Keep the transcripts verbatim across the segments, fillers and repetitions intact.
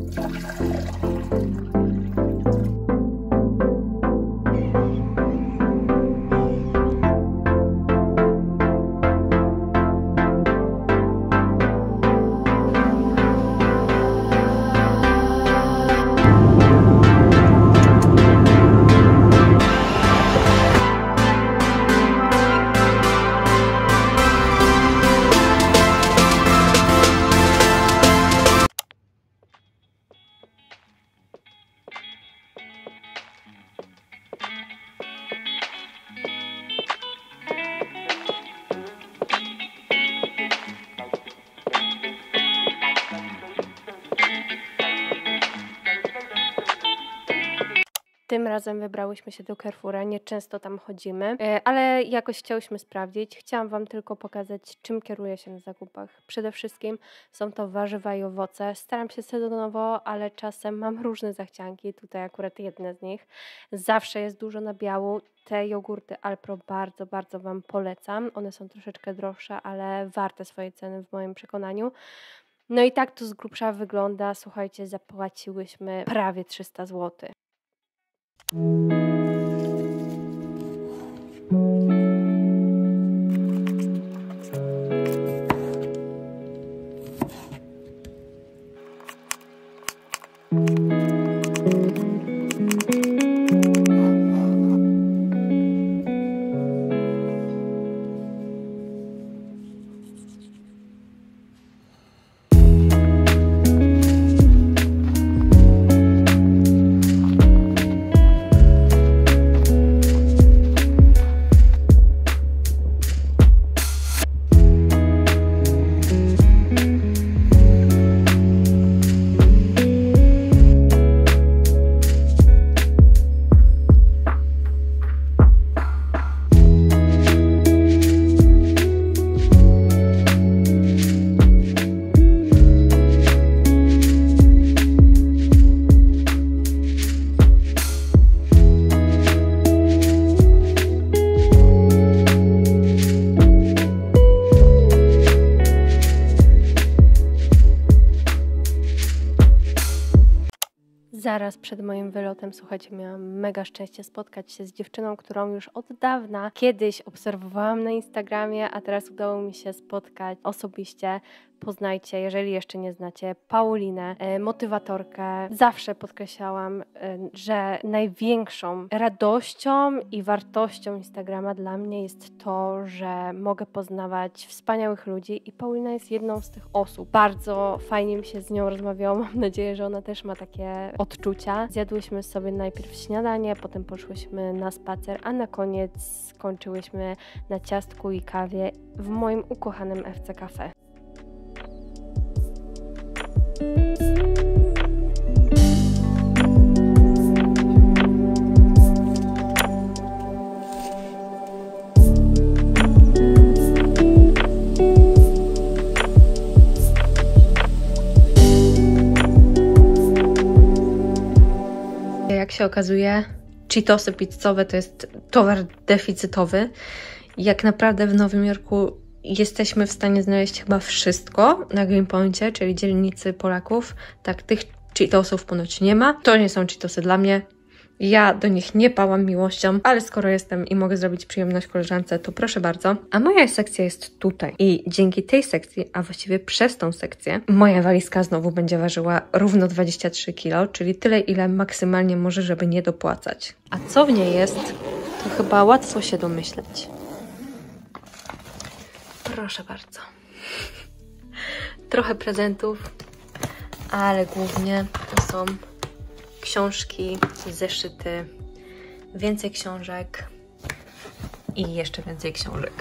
Tym razem wybrałyśmy się do Carrefoura, nieczęsto tam chodzimy, ale jakoś chciałyśmy sprawdzić. Chciałam Wam tylko pokazać, czym kieruję się na zakupach. Przede wszystkim są to warzywa i owoce. Staram się sezonowo, ale czasem mam różne zachcianki, tutaj akurat jedne z nich. Zawsze jest dużo nabiału. Te jogurty Alpro bardzo, bardzo Wam polecam. One są troszeczkę droższe, ale warte swojej ceny w moim przekonaniu. No i tak to z grubsza wygląda. Słuchajcie, zapłaciłyśmy prawie trzysta złotych. Zaraz przed moim wylotem, słuchajcie, miałam mega szczęście spotkać się z dziewczyną, którą już od dawna kiedyś obserwowałam na Instagramie, a teraz udało mi się spotkać osobiście. Poznajcie, jeżeli jeszcze nie znacie, Paulinę, motywatorkę. Zawsze podkreślałam, że największą radością i wartością Instagrama dla mnie jest to, że mogę poznawać wspaniałych ludzi i Paulina jest jedną z tych osób. Bardzo fajnie mi się z nią rozmawiało, mam nadzieję, że ona też ma takie odczucia. Zjadłyśmy sobie najpierw śniadanie, potem poszłyśmy na spacer, a na koniec skończyłyśmy na ciastku i kawie w moim ukochanym F C Cafe. Jak się okazuje, Cheetosy pizzowe to jest towar deficytowy. Jak naprawdę w Nowym Jorku jesteśmy w stanie znaleźć chyba wszystko na Greenpointie, czyli dzielnicy Polaków. Tak, tych Cheetosów ponoć nie ma. To nie są Cheetosy dla mnie. Ja do nich nie pałam miłością, ale skoro jestem i mogę zrobić przyjemność koleżance, to proszę bardzo. A moja sekcja jest tutaj. I dzięki tej sekcji, a właściwie przez tą sekcję, moja walizka znowu będzie ważyła równo dwadzieścia trzy kilo, czyli tyle, ile maksymalnie może, żeby nie dopłacać. A co w niej jest, to chyba łatwo się domyśleć. Proszę bardzo. Trochę prezentów, ale głównie to są książki, zeszyty, więcej książek i jeszcze więcej książek.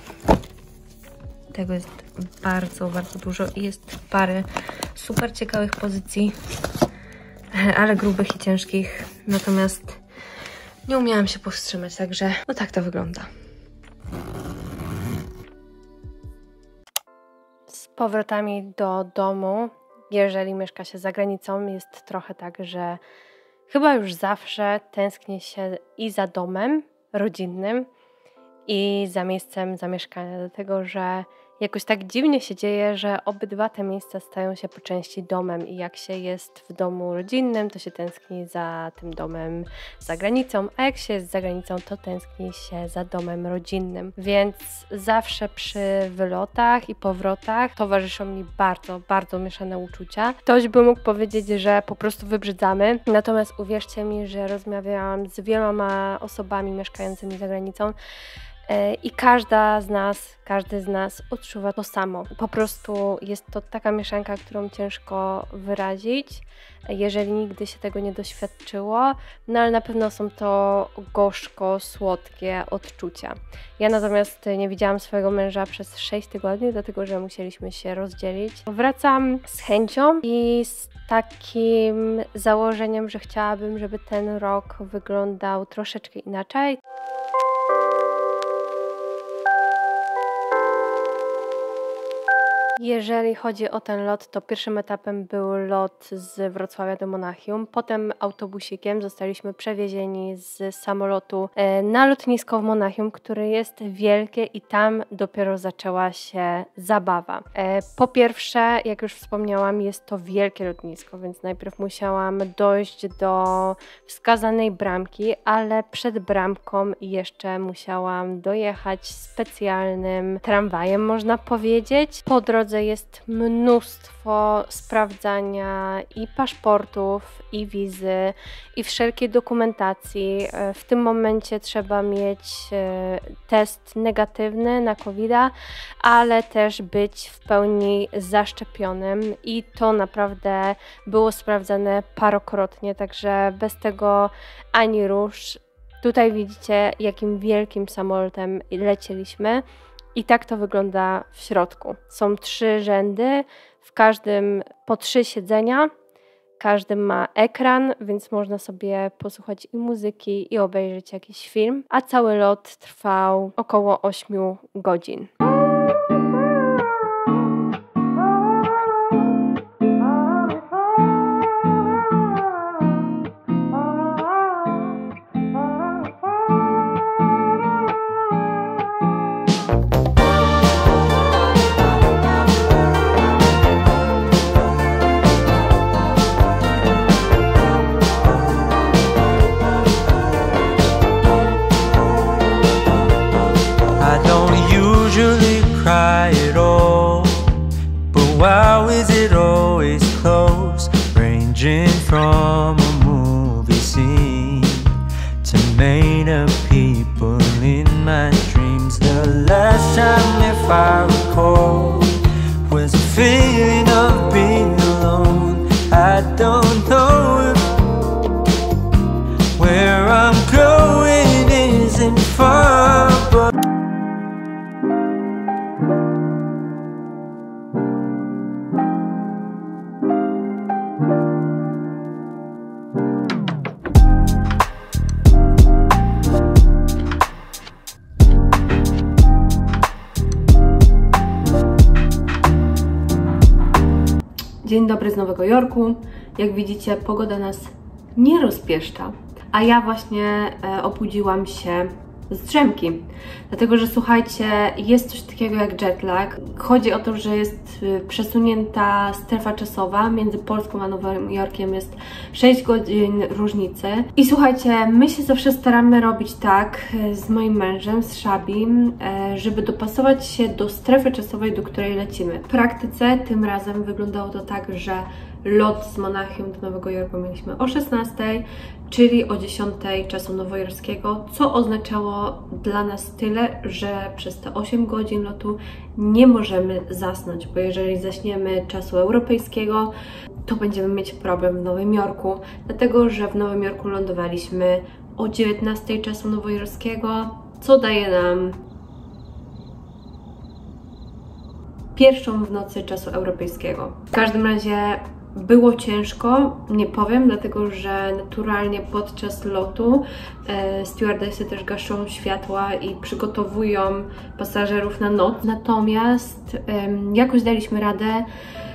Tego jest bardzo, bardzo dużo i jest parę super ciekawych pozycji, ale grubych i ciężkich. Natomiast nie umiałam się powstrzymać, także no tak to wygląda. Z powrotami do domu, jeżeli mieszka się za granicą, jest trochę tak, że chyba już zawsze tęsknię się i za domem rodzinnym, i za miejscem zamieszkania, dlatego że Jakoś tak dziwnie się dzieje, że obydwa te miejsca stają się po części domem i jak się jest w domu rodzinnym, to się tęskni za tym domem za granicą, a jak się jest za granicą, to tęskni się za domem rodzinnym. Więc zawsze przy wylotach i powrotach towarzyszą mi bardzo, bardzo mieszane uczucia. Ktoś by mógł powiedzieć, że po prostu wybrzydzamy, natomiast uwierzcie mi, że rozmawiałam z wieloma osobami mieszkającymi za granicą, i każda z nas, każdy z nas odczuwa to samo. Po prostu jest to taka mieszanka, którą ciężko wyrazić, jeżeli nigdy się tego nie doświadczyło, no ale na pewno są to gorzko-słodkie odczucia. Ja natomiast nie widziałam swojego męża przez sześć tygodni, dlatego że musieliśmy się rozdzielić. Wracam z chęcią i z takim założeniem, że chciałabym, żeby ten rok wyglądał troszeczkę inaczej. Jeżeli chodzi o ten lot, to pierwszym etapem był lot z Wrocławia do Monachium. Potem autobusikiem zostaliśmy przewiezieni z samolotu na lotnisko w Monachium, które jest wielkie i tam dopiero zaczęła się zabawa. Po pierwsze, jak już wspomniałam, jest to wielkie lotnisko, więc najpierw musiałam dojść do wskazanej bramki, ale przed bramką jeszcze musiałam dojechać specjalnym tramwajem, można powiedzieć. Po drodze jest mnóstwo sprawdzania i paszportów, i wizy, i wszelkiej dokumentacji. W tym momencie trzeba mieć test negatywny na kowida, ale też być w pełni zaszczepionym i to naprawdę było sprawdzane parokrotnie, także bez tego ani rusz. Tutaj widzicie, jakim wielkim samolotem lecieliśmy. I tak to wygląda w środku. Są trzy rzędy, w każdym po trzy siedzenia, każdy ma ekran, więc można sobie posłuchać i muzyki, i obejrzeć jakiś film, a cały lot trwał około ośmiu godzin. Wow, is it always close, ranging from a movie scene to made up people in my dreams. The last time, if I recall, was a feeling of being alone. I don't know if where I'm going isn't far, but Dzień dobry z Nowego Jorku. Jak widzicie, pogoda nas nie rozpieszcza, a ja właśnie e, obudziłam się z drzemki. Dlatego, że słuchajcie, jest coś takiego jak jetlag. Chodzi o to, że jest przesunięta strefa czasowa. Między Polską a Nowym Jorkiem jest sześć godzin różnicy. I słuchajcie, my się zawsze staramy robić tak z moim mężem, z Szabim, żeby dopasować się do strefy czasowej, do której lecimy. W praktyce tym razem wyglądało to tak, że lot z Monachium do Nowego Jorku mieliśmy o szesnastej, czyli o dziesiątej czasu nowojorskiego, co oznaczało dla nas tyle, że przez te osiem godzin lotu nie możemy zasnąć, bo jeżeli zaśniemy czasu europejskiego, to będziemy mieć problem w Nowym Jorku, dlatego że w Nowym Jorku lądowaliśmy o dziewiętnastej czasu nowojorskiego, co daje nam pierwszą w nocy czasu europejskiego. W każdym razie było ciężko, nie powiem, dlatego że naturalnie podczas lotu e, stewardessy też gaszą światła i przygotowują pasażerów na noc. Natomiast e, jakoś daliśmy radę.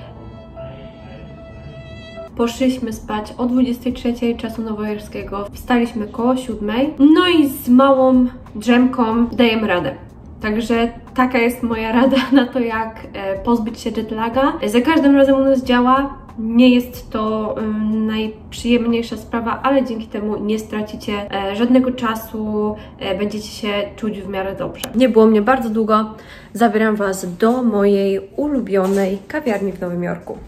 Poszliśmy spać o dwudziestej trzeciej czasu nowojorskiego, wstaliśmy koło siódmej, no i z małą drzemką dajemy radę. Także taka jest moja rada na to, jak pozbyć się jetlaga. Za każdym razem u nas działa. Nie jest to um, najprzyjemniejsza sprawa, ale dzięki temu nie stracicie e, żadnego czasu, e, będziecie się czuć w miarę dobrze. Nie było mnie bardzo długo, zabieram Was do mojej ulubionej kawiarni w Nowym Jorku.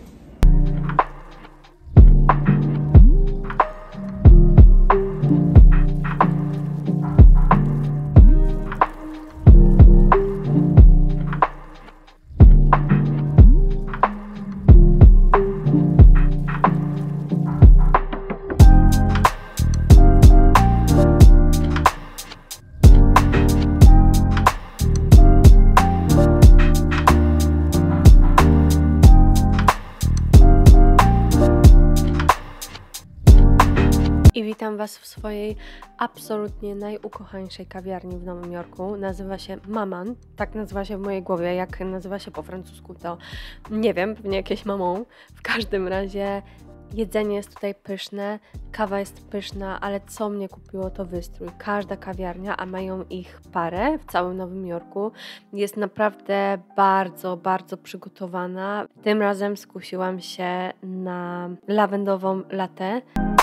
I witam Was w swojej absolutnie najukochańszej kawiarni w Nowym Jorku. Nazywa się Maman, tak nazywa się w mojej głowie. Jak nazywa się po francusku, to nie wiem, pewnie jakieś Maman. W każdym razie jedzenie jest tutaj pyszne, kawa jest pyszna, ale co mnie kupiło, to wystrój. Każda kawiarnia, a mają ich parę w całym Nowym Jorku, jest naprawdę bardzo, bardzo przygotowana. Tym razem skusiłam się na lawendową latte.